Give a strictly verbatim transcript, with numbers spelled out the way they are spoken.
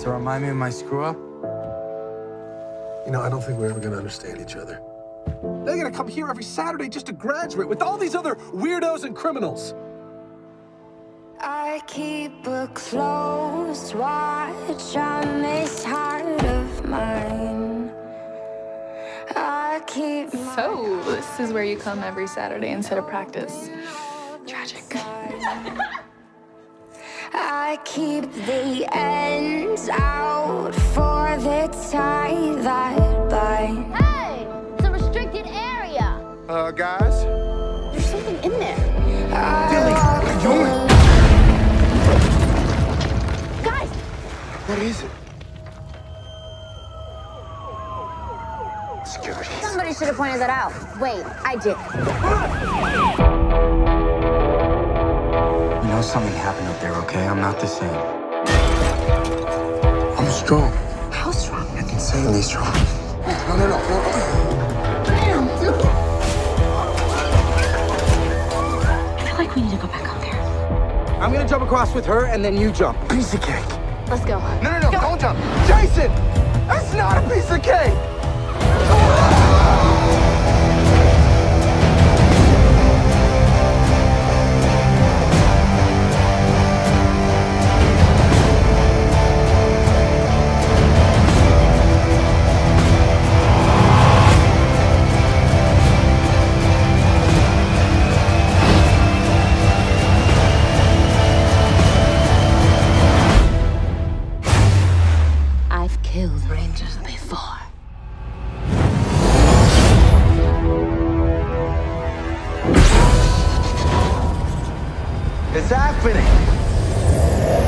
to remind me of my screw-up? You know, I don't think we're ever gonna understand each other. They're gonna come here every Saturday just to graduate with all these other weirdos and criminals. I keep a close watch on this heart of mine. I keep So, this is where you come every Saturday instead of practice. Tragic. I keep the ends out for the tie that bind. Hey, it's a restricted area. Uh, guys? There's something in there. Billy, what are you doing? Guys! What is it? Security. Somebody should have pointed that out. Wait, I did. You know something happened up there, okay? I'm not the same. I'm strong. How strong? Insanely strong. No, no, no, no. Damn, dude. I feel like we need to go back up there. I'm gonna jump across with her, and then you jump. Piece of cake. Let's go. No, no, no, Go. don't jump. Jason! That's not a piece of cake! I've killed Rangers before. It's happening!